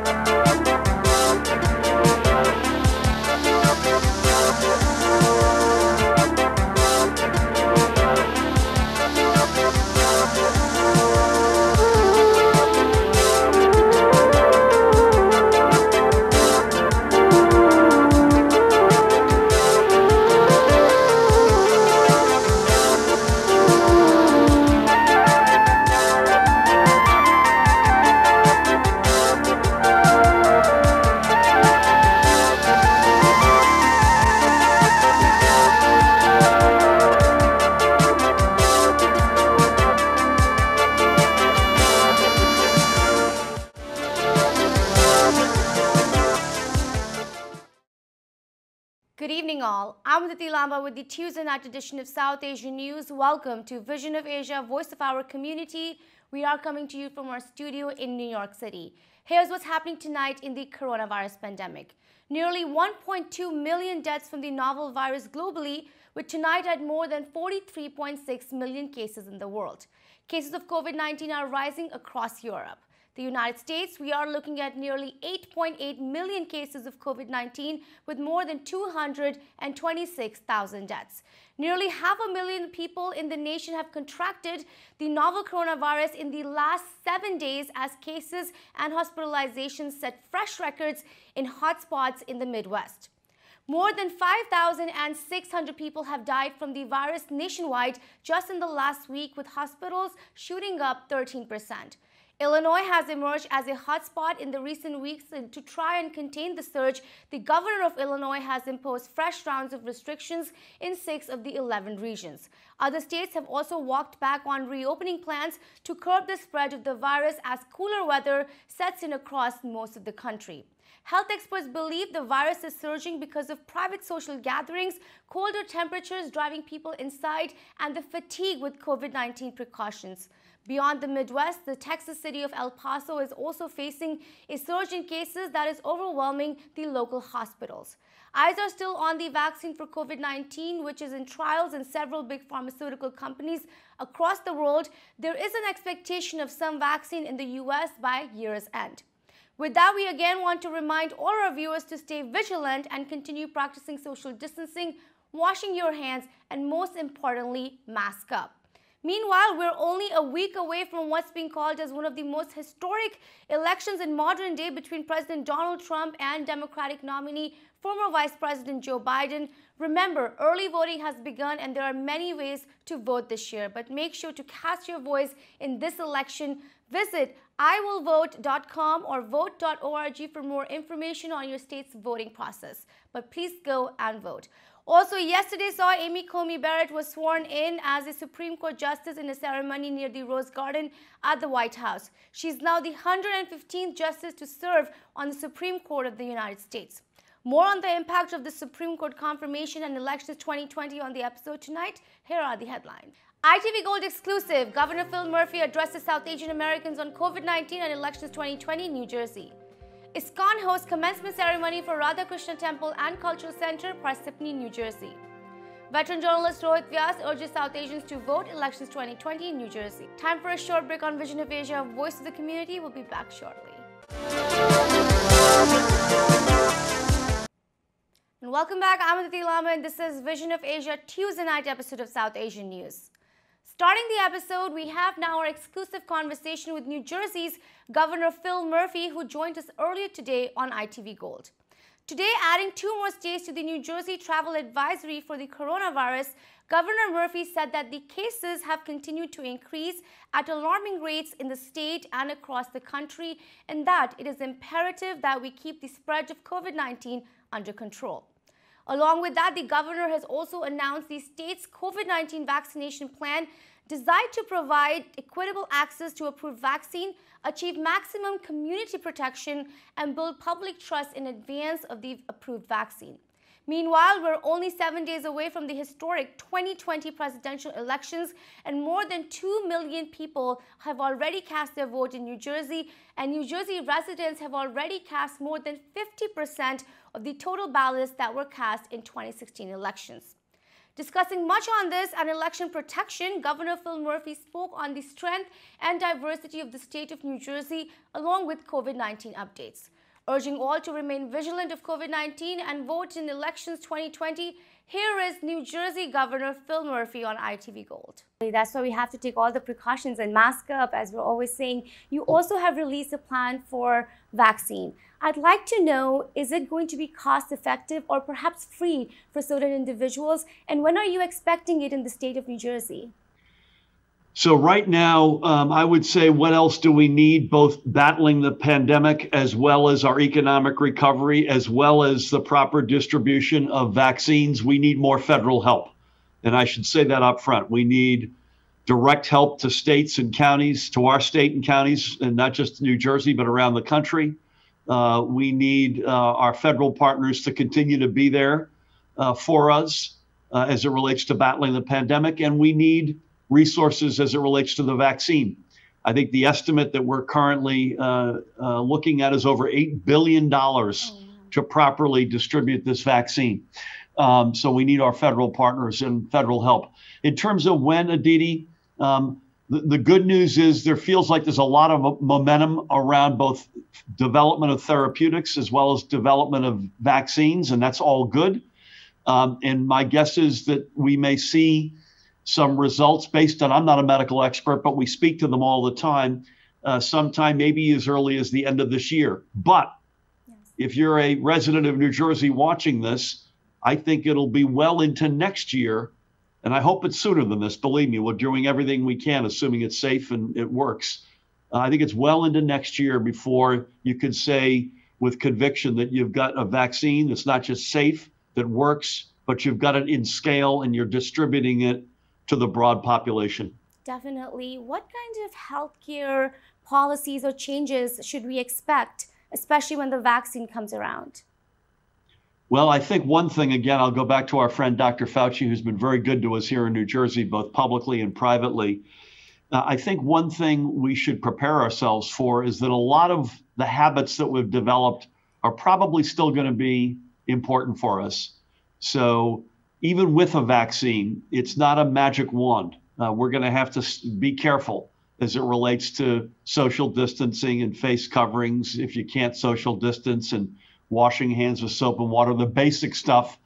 Good evening all, I'm Aditi Lamba with the Tuesday night edition of South Asian News. Welcome to Vision of Asia, Voice of Our Community. We are coming to you from our studio in New York City. Here's what's happening tonight in the coronavirus pandemic. Nearly 1.2 million deaths from the novel virus globally, with tonight at more than 43.6 million cases in the world. Cases of COVID-19 are rising across Europe. The United States, we are looking at nearly 8.8 million cases of COVID-19 with more than 226,000 deaths. Nearly 500,000 people in the nation have contracted the novel coronavirus in the last 7 days as cases and hospitalizations set fresh records in hotspots in the Midwest. More than 5,600 people have died from the virus nationwide just in the last week, with hospitals shooting up 13%. Illinois has emerged as a hotspot in the recent weeks, and to try and contain the surge, the governor of Illinois has imposed fresh rounds of restrictions in 6 of the 11 regions. Other states have also walked back on reopening plans to curb the spread of the virus as cooler weather sets in across most of the country. Health experts believe the virus is surging because of private social gatherings, colder temperatures driving people inside, and the fatigue with COVID-19 precautions. Beyond the Midwest, the Texas city of El Paso is also facing a surge in cases that is overwhelming the local hospitals. Eyes are still on the vaccine for COVID-19, which is in trials in several big pharmaceutical companies across the world. There is an expectation of some vaccine in the US by year's end. With that, we again want to remind all our viewers to stay vigilant and continue practicing social distancing, washing your hands, and most importantly, mask up. Meanwhile, we're only a week away from what's being called as one of the most historic elections in modern day between President Donald Trump and Democratic nominee, former Vice President Joe Biden. Remember, early voting has begun and there are many ways to vote this year, but make sure to cast your voice in this election. Visit iwillvote.com or vote.org for more information on your state's voting process. But please go and vote. Also, yesterday saw Amy Coney Barrett was sworn in as a Supreme Court Justice in a ceremony near the Rose Garden at the White House. She's now the 115th Justice to serve on the Supreme Court of the United States. More on the impact of the Supreme Court confirmation and elections 2020 on the episode tonight. Here are the headlines. ITV Gold exclusive. Governor Phil Murphy addresses South Asian Americans on COVID-19 and elections 2020 in New Jersey. ISKCON hosts commencement ceremony for Radhakrishna Temple and Cultural Center, Parsippany, New Jersey. Veteran journalist Rohit Vyas urges South Asians to vote elections 2020 in New Jersey. Time for a short break on Vision of Asia, Voice of the Community. We'll be back shortly. And welcome back. I'm Aditi Lamba and this is Vision of Asia, Tuesday night episode of South Asian News. Starting the episode, we have now our exclusive conversation with New Jersey's Governor Phil Murphy, who joined us earlier today on ITV Gold. Today, adding 2 more states to the New Jersey travel advisory for the coronavirus, Governor Murphy said that the cases have continued to increase at alarming rates in the state and across the country, and that it is imperative that we keep the spread of COVID-19 under control. Along with that, the governor has also announced the state's COVID-19 vaccination plan designed to provide equitable access to approved vaccine, achieve maximum community protection, and build public trust in advance of the approved vaccine. Meanwhile, we're only 7 days away from the historic 2020 presidential elections, and more than 2 million people have already cast their vote in New Jersey, and New Jersey residents have already cast more than 50% of the total ballots that were cast in 2016 elections. Discussing much on this and election protection, Governor Phil Murphy spoke on the strength and diversity of the state of New Jersey along with COVID-19 updates. Urging all to remain vigilant of COVID-19 and vote in elections 2020, here is New Jersey Governor Phil Murphy on ITV Gold. That's why we have to take all the precautions and mask up, as we're always saying. You also have released a plan for vaccine. I'd like to know, is it going to be cost effective or perhaps free for certain individuals? And when are you expecting it in the state of New Jersey? So right now, I would say, what else do we need? Both battling the pandemic as well as our economic recovery, as well as the proper distribution of vaccines. We need more federal help. And I should say that up front. We need direct help to states and counties, to our state and counties, and not just New Jersey, but around the country. We need our federal partners to continue to be there for us as it relates to battling the pandemic. And we need resources as it relates to the vaccine. I think the estimate that we're currently looking at is over $8 billion to properly distribute this vaccine. So we need our federal partners and federal help. In terms of when, Aditi, the good news is there feels like there's a lot of momentum around both development of therapeutics as well as development of vaccines, and that's all good. And my guess is that we may see some results based on, I'm not a medical expert, but we speak to them all the time, sometime maybe as early as the end of this year. But if you're a resident of New Jersey watching this, I think it'll be well into next year. And I hope it's sooner than this. Believe me, we're doing everything we can, assuming it's safe and it works. I think it's well into next year before you could say with conviction that you've got a vaccine that's not just safe, that works, but you've got it in scale and you're distributing it to the broad population. Definitely. What kind of healthcare policies or changes should we expect, especially when the vaccine comes around? Well, I think one thing, again, I'll go back to our friend Dr. Fauci, who's been very good to us here in New Jersey, both publicly and privately. I think one thing we should prepare ourselves for is that a lot of the habits that we've developed are probably still going to be important for us. So even with a vaccine, it's not a magic wand. We're going to have to be careful as it relates to social distancing and face coverings if you can't social distance, and washing hands with soap and water, the basic stuff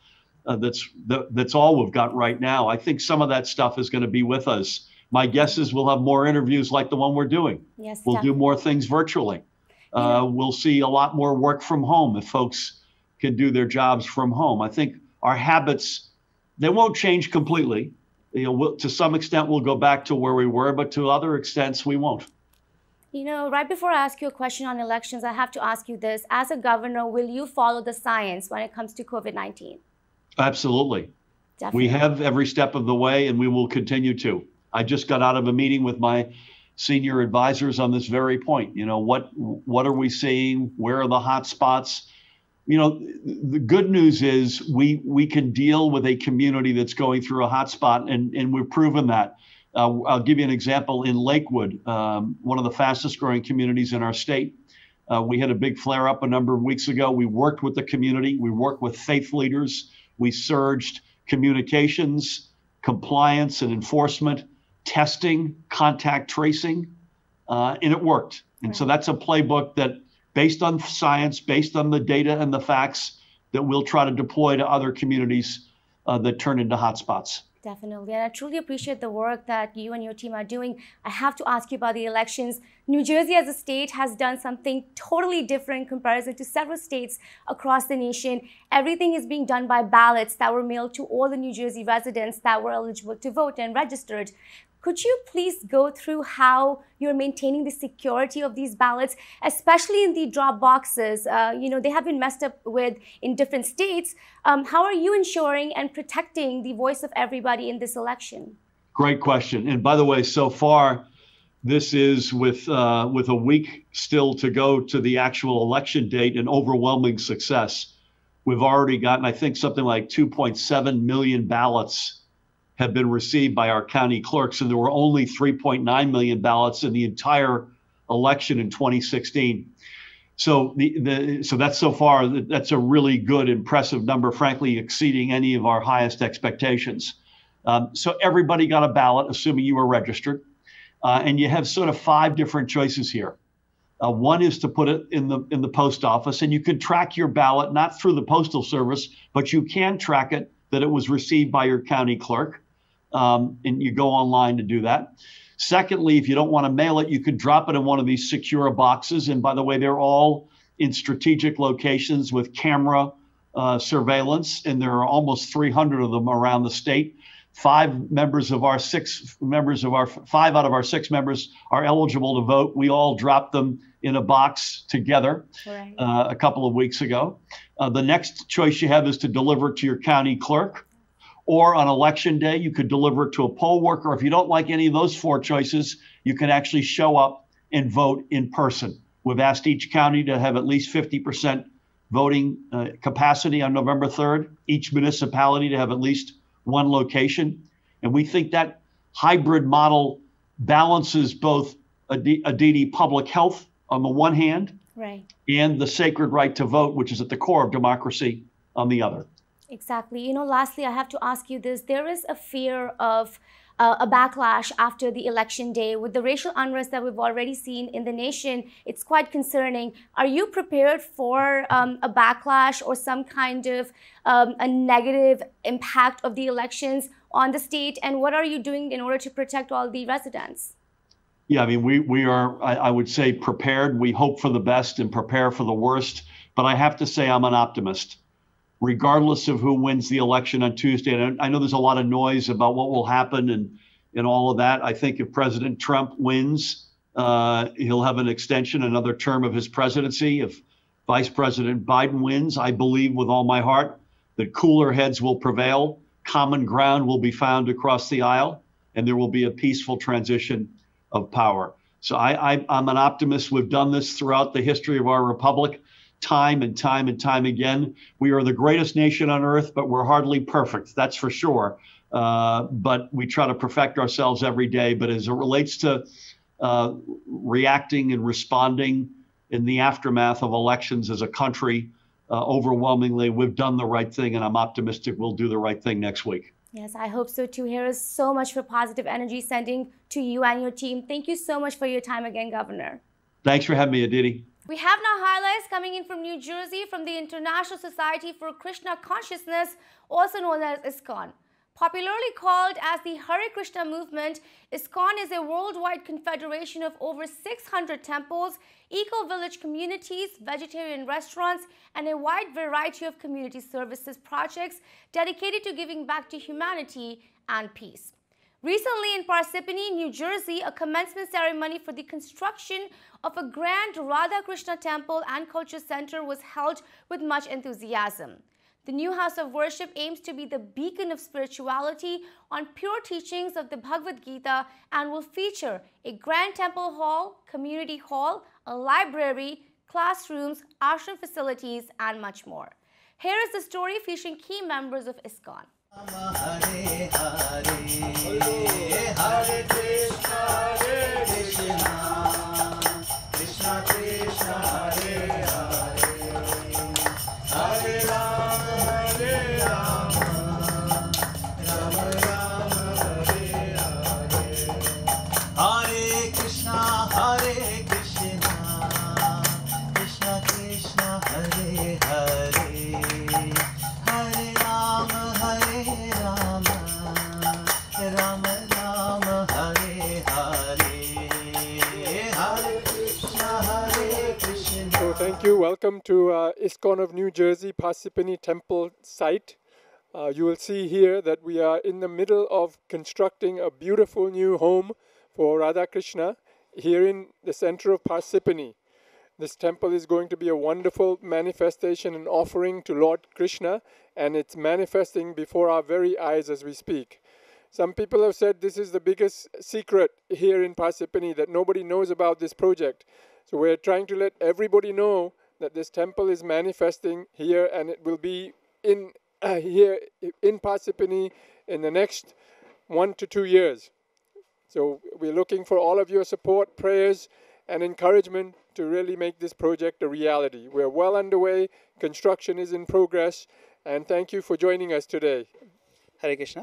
that's all we've got right now. I think some of that stuff is going to be with us. My guess is we'll have more interviews like the one we're doing. Yes, we'll do more things virtually. We'll see a lot more work from home if folks can do their jobs from home. I think our habits, they won't change completely. To some extent, we'll go back to where we were, but to other extents, we won't. Right before I ask you a question on elections, I have to ask you this. As a governor, will you follow the science when it comes to COVID-19? Absolutely. Definitely. We have every step of the way, and we will continue to. I just got out of a meeting with my senior advisors on this very point. What are we seeing? Where are the hot spots? The good news is we can deal with a community that's going through a hot spot, and we've proven that. I'll give you an example. In Lakewood, one of the fastest growing communities in our state, we had a big flare up a number of weeks ago. We worked with the community. We worked with faith leaders. We surged communications, compliance and enforcement, testing, contact tracing, and it worked. And so that's a playbook that, based on science, based on the data and the facts, that we'll try to deploy to other communities that turn into hotspots. Definitely. And I truly appreciate the work that you and your team are doing. I have to ask you about the elections. New Jersey as a state has done something totally different in comparison to several states across the nation. Everything is being done by ballots that were mailed to all the New Jersey residents that were eligible to vote and registered. Could you please go through how you're maintaining the security of these ballots, especially in the drop boxes? They have been messed up with in different states. How are you ensuring and protecting the voice of everybody in this election? Great question. And by the way, so far, this is with a week still to go to the actual election date, an overwhelming success. We've already gotten, I think, something like 2.7 million ballots have been received by our county clerks, and there were only 3.9 million ballots in the entire election in 2016. So that's so far, that's a really good, impressive number, frankly, exceeding any of our highest expectations. So everybody got a ballot, assuming you were registered. And you have sort of 5 different choices here. One is to put it in the post office, and you can track your ballot not through the Postal Service, but you can track it that it was received by your county clerk, and you go online to do that. Secondly, if you don't want to mail it, you could drop it in one of these secure boxes. And by the way, they're all in strategic locations with camera surveillance, and there are almost 300 of them around the state. 5 out of our 6 members are eligible to vote. We all dropped them in a box together a couple of weeks ago. The next choice you have is to deliver it to your county clerk, or on election day, you could deliver it to a poll worker. If you don't like any of those 4 choices, you can actually show up and vote in person. We've asked each county to have at least 50% voting capacity on November 3rd, each municipality to have at least 1 location. And we think that hybrid model balances both Aditi public health on the one hand, and the sacred right to vote, which is at the core of democracy, on the other. Exactly. Lastly, I have to ask you this. There is a fear of a backlash after the election day. With the racial unrest that we've already seen in the nation, it's quite concerning. Are you prepared for a backlash or some kind of a negative impact of the elections on the state? And what are you doing in order to protect all the residents? Yeah, I mean, we are, I would say, prepared. We hope for the best and prepare for the worst. But I have to say I'm an optimist. Regardless of who wins the election on Tuesday. And I know there's a lot of noise about what will happen and all of that. I think if President Trump wins, he'll have an extension, another term of his presidency. If Vice President Biden wins, I believe with all my heart that cooler heads will prevail, common ground will be found across the aisle, and there will be a peaceful transition of power. So I'm an optimist. We've done this throughout the history of our republic. Time and time again. We are the greatest nation on earth, but we're hardly perfect, that's for sure. But we try to perfect ourselves every day. But as it relates to reacting and responding in the aftermath of elections as a country, overwhelmingly, we've done the right thing, and I'm optimistic we'll do the right thing next week. Yes, I hope so too. Here is so much for positive energy sending to you and your team. Thank you so much for your time again, Governor. Thanks for having me, Aditi. We have now highlights coming in from New Jersey from the International Society for Krishna Consciousness, also known as ISKCON. Popularly called as the Hare Krishna movement, ISKCON is a worldwide confederation of over 600 temples, eco-village communities, vegetarian restaurants, and a wide variety of community services projects dedicated to giving back to humanity and peace. Recently in Parsippany, New Jersey, a commencement ceremony for the construction of a grand Radha Krishna temple and culture center was held with much enthusiasm. The new house of worship aims to be the beacon of spirituality on pure teachings of the Bhagavad Gita and will feature a grand temple hall, community hall, a library, classrooms, ashram facilities, and much more. Here is the story featuring key members of ISKCON. Hare Hare, Hare Krishna, Krishna Krishna, Hare Hare, Hare Rama, Hare Rama, Rama Rama, Hare Hare, Hare Krishna, Hare Krishna, Krishna Krishna, Hare Hare, Hare Rama, Hare Rama, Rama Rama, Hare Hare, Hare Krishna, Hare Krishna. So thank you. Welcome to ISKCON of New Jersey Parsippany Temple site. You will see here that we are in the middle of constructing a beautiful new home for Radha Krishna here in the center of Parsippany. This temple is going to be a wonderful manifestation and offering to Lord Krishna, and it's manifesting before our very eyes as we speak. Some people have said this is the biggest secret here in Parsippany, that nobody knows about this project. So we're trying to let everybody know that this temple is manifesting here, and it will be here in Parsippany in the next 1 to 2 years. So we're looking for all of your support, prayers, and encouragement to really make this project a reality. We're well underway, construction is in progress, and thank you for joining us today. Hare Krishna.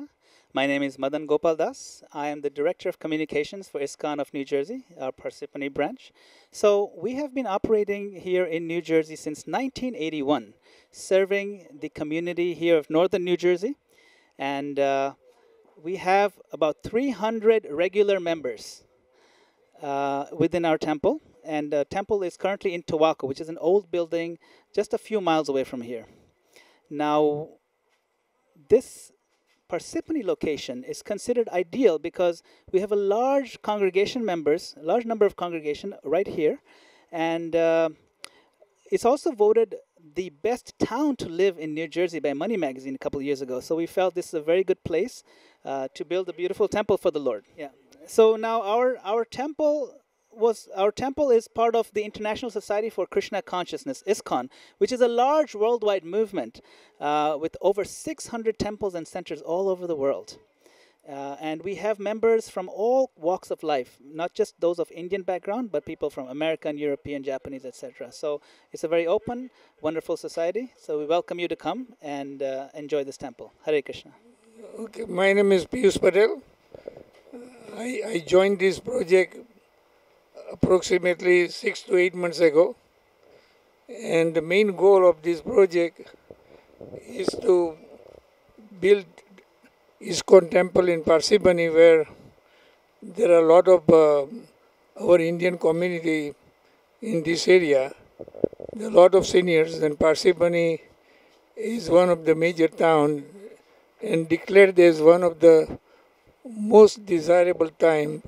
My name is Madan Gopal Das. I am the Director of Communications for ISKCON of New Jersey, our Parsippany branch. So we have been operating here in New Jersey since 1981, serving the community here of northern New Jersey. And we have about 300 regular members within our temple. And the temple is currently in Tawako, which is an old building just a few miles away from here. Now, this Parsippany location is considered ideal because we have a large number of congregation right here, and it's also voted the best town to live in New Jersey by Money Magazine a couple of years ago. So we felt this is a very good place to build a beautiful temple for the Lord. Yeah. So now our temple is part of the International Society for Krishna Consciousness, ISKCON, which is a large worldwide movement with over 600 temples and centers all over the world. And we have members from all walks of life, not just those of Indian background, but people from American, European, Japanese, etc. So it's a very open, wonderful society. So we welcome you to come and enjoy this temple. Hare Krishna. Okay, my name is Piyush Patel. I joined this project approximately 6 to 8 months ago, and the main goal of this project is to build ISKCON temple in Parsippany, where there are a lot of our Indian community in this area. There are a lot of seniors, and Parsippany is one of the major towns and declared as one of the most desirable town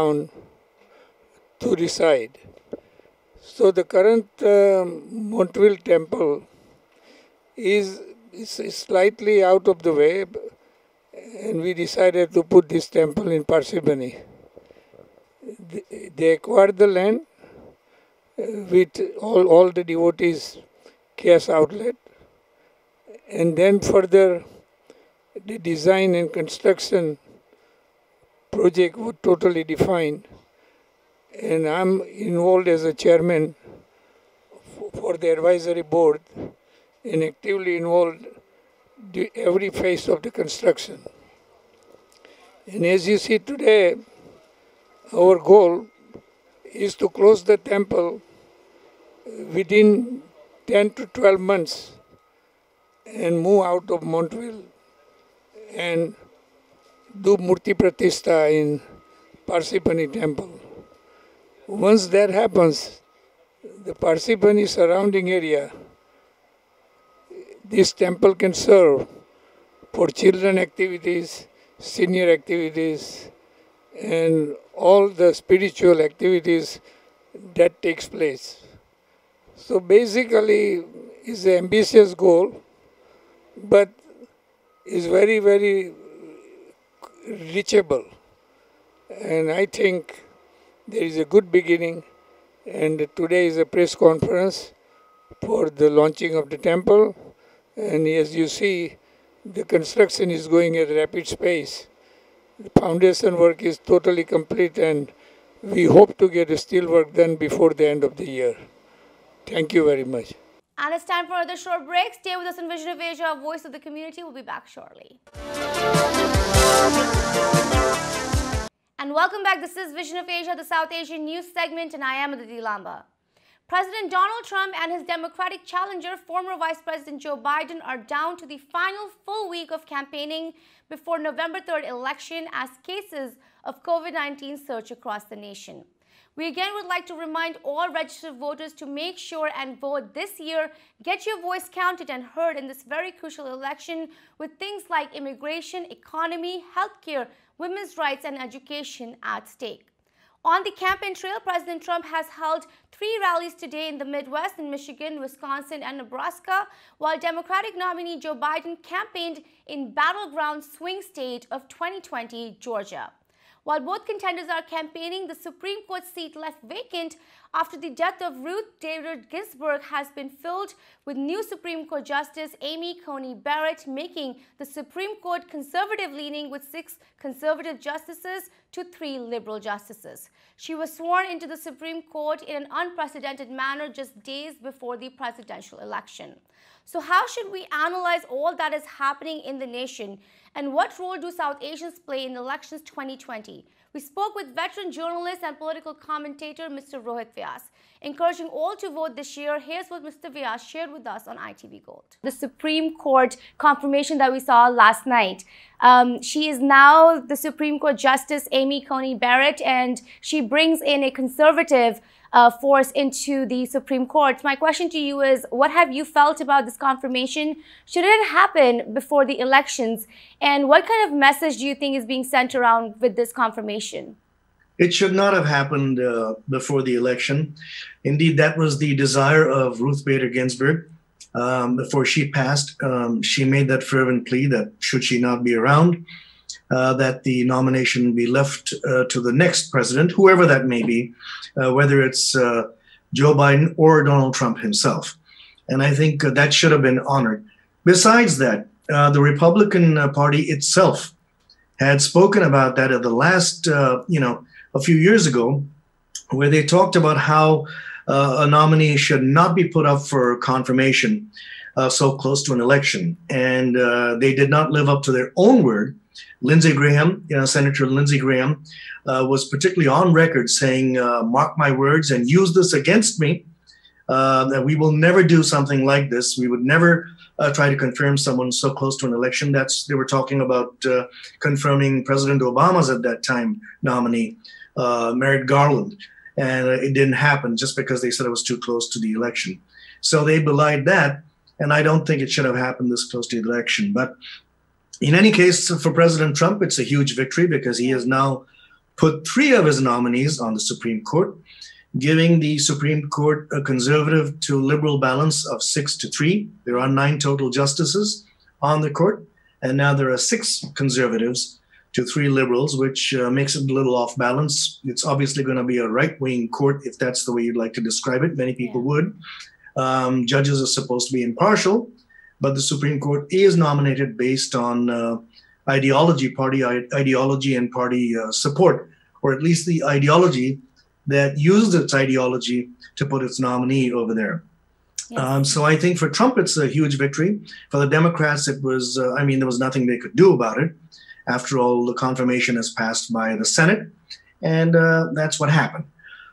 to reside. So the current Montville temple is slightly out of the way, and we decided to put this temple in Parsippany. They acquired the land with all the devotees' cash outlet, and then further the design and construction project was totally defined. And I'm involved as a chairman for the advisory board and actively involved every phase of the construction. And as you see today, our goal is to close the temple within 10 to 12 months and move out of Montville and do Murti Pratishta in Parsippany temple. Once that happens, the Parsippany surrounding area, this temple can serve for children activities, senior activities, and all the spiritual activities that takes place. So basically, it's an ambitious goal, but is very, very reachable. And I think there is a good beginning, and today is a press conference for the launching of the temple. And as you see, the construction is going at a rapid pace. The foundation work is totally complete, and we hope to get the steel work done before the end of the year. Thank you very much. And it's time for another short break. Stay with us on Vision of Asia, Voice of the Community. We'll be back shortly. And welcome back. This is Vision of Asia, the South Asian news segment, and I am Aditi Lamba. President Donald Trump and his Democratic challenger, former Vice President Joe Biden, are down to the final full week of campaigning before November 3rd election as cases of COVID-19 surge across the nation. We again would like to remind all registered voters to make sure and vote this year. Get your voice counted and heard in this very crucial election with things like immigration, economy, healthcare, women's rights, and education at stake. On the campaign trail, President Trump has held 3 rallies today in the Midwest, in Michigan, Wisconsin, and Nebraska, while Democratic nominee Joe Biden campaigned in battleground swing state of 2020 Georgia. While both contenders are campaigning, the Supreme Court seat left vacant after the death of Ruth Bader Ginsburg has been filled with new Supreme Court Justice Amy Coney Barrett, making the Supreme Court conservative-leaning with 6 conservative justices to 3 liberal justices. She was sworn into the Supreme Court in an unprecedented manner just days before the presidential election. So how should we analyze all that is happening in the nation, and what role do South Asians play in elections 2020? We spoke with veteran journalist and political commentator Mr. Rohit Vyas, encouraging all to vote this year. Here's what Mr. Vyas shared with us on ITV Gold. The Supreme Court confirmation that we saw last night. She is now the Supreme Court Justice Amy Coney Barrett, and she brings in a conservative force into the Supreme Court. My question to you is, what have you felt about this confirmation? Should it happen before the elections? And what kind of message do you think is being sent around with this confirmation? It should not have happened before the election. Indeed, that was the desire of Ruth Bader Ginsburg. Before she passed, she made that fervent plea that should she not be around, that the nomination be left to the next president, whoever that may be, whether it's Joe Biden or Donald Trump himself. And I think that should have been honored. Besides that, the Republican Party itself had spoken about that at the last, a few years ago, where they talked about how a nominee should not be put up for confirmation so close to an election. And they did not live up to their own word. Lindsey Graham, Senator Lindsey Graham, was particularly on record saying, mark my words and use this against me, that we will never do something like this. We would never try to confirm someone so close to an election. They were talking about confirming President Obama's at that time nominee, Merrick Garland. And it didn't happen just because they said it was too close to the election. So they belied that. And I don't think it should have happened this close to the election. But in any case, for President Trump, it's a huge victory because he has now put 3 of his nominees on the Supreme Court, giving the Supreme Court a conservative to liberal balance of 6-3. There are 9 total justices on the court, and now there are 6 conservatives to 3 liberals, which makes it a little off balance. It's obviously going to be a right-wing court, if that's the way you'd like to describe it. Many people would. Judges are supposed to be impartial, but the Supreme Court is nominated based on ideology and party support, or at least the ideology that used its ideology to put its nominee over there. Yes. So I think for Trump, it's a huge victory. For the Democrats, it was, there was nothing they could do about it. After all, the confirmation is passed by the Senate, and that's what happened.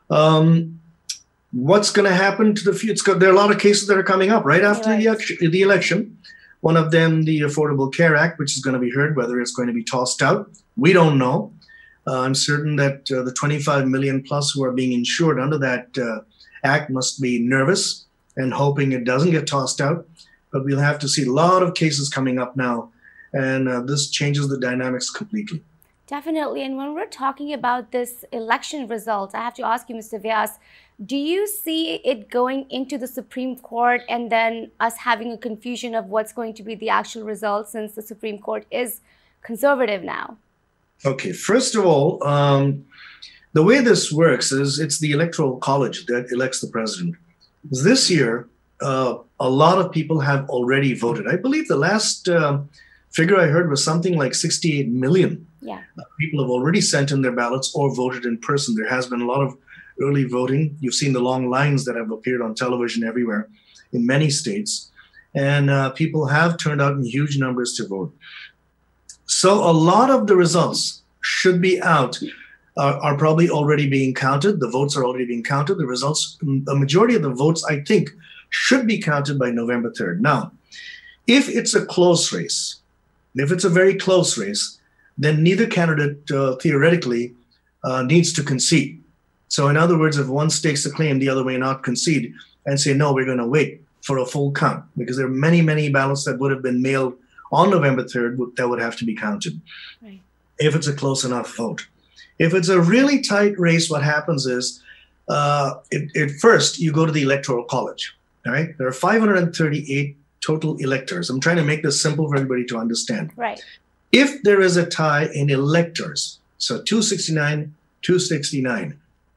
What's going to happen to the future? There are a lot of cases that are coming up right after the election. One of them, the Affordable Care Act, which is going to be heard, whether it's going to be tossed out. We don't know. I'm certain that the 25 million plus who are being insured under that act must be nervous and hoping it doesn't get tossed out. But we'll have to see a lot of cases coming up now. And this changes the dynamics completely. Definitely. And when we're talking about this election result, I have to ask you, Mr. Vyas, do you see it going into the Supreme Court and then us having a confusion of what's going to be the actual result, since the Supreme Court is conservative now? Okay, first of all, the way this works is it's the Electoral College that elects the president. This year, a lot of people have already voted. I believe the last figure I heard was something like 68 million. Yeah. People have already sent in their ballots or voted in person. There has been a lot of early voting. You've seen the long lines that have appeared on television everywhere in many states. And people have turned out in huge numbers to vote. So a lot of the results should be out, are probably already being counted. The votes are already being counted. The results, the majority of the votes, I think, should be counted by November 3rd. Now, if it's a close race, if it's a very close race, then neither candidate theoretically needs to concede. So in other words, if one stakes a claim, the other may not concede and say, no, we're going to wait for a full count, because there are many, many ballots that would have been mailed on November 3rd that would have to be counted. Right. If it's a close enough vote. If it's a really tight race, what happens is, first, you go to the Electoral College. All right? There are 538 total electors. I'm trying to make this simple for everybody to understand. Right. If there is a tie in electors, so 269, 269,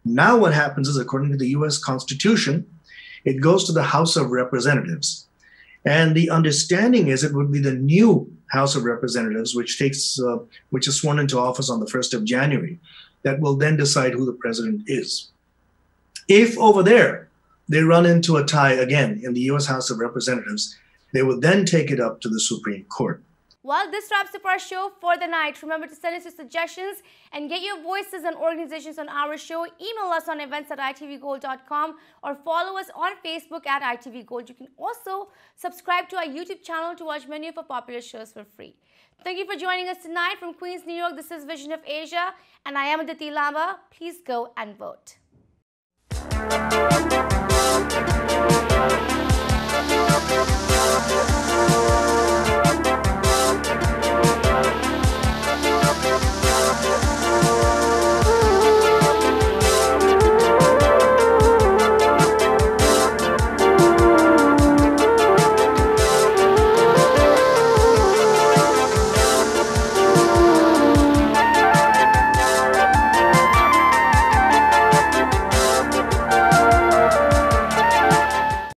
Now what happens is, according to the US Constitution, it goes to the House of Representatives. And the understanding is it would be the new House of Representatives, which is sworn into office on the 1st of January, that will then decide who the president is. If over there they run into a tie again in the US House of Representatives, they will then take it up to the Supreme Court. Well, this wraps up our show for the night. Remember to send us your suggestions and get your voices and organizations on our show. Email us on events@itvgold.com or follow us on Facebook at ITVGold. You can also subscribe to our YouTube channel to watch many of our popular shows for free. Thank you for joining us tonight from Queens, New York. This is Vision of Asia, and I am Aditi Lamba. Please go and vote.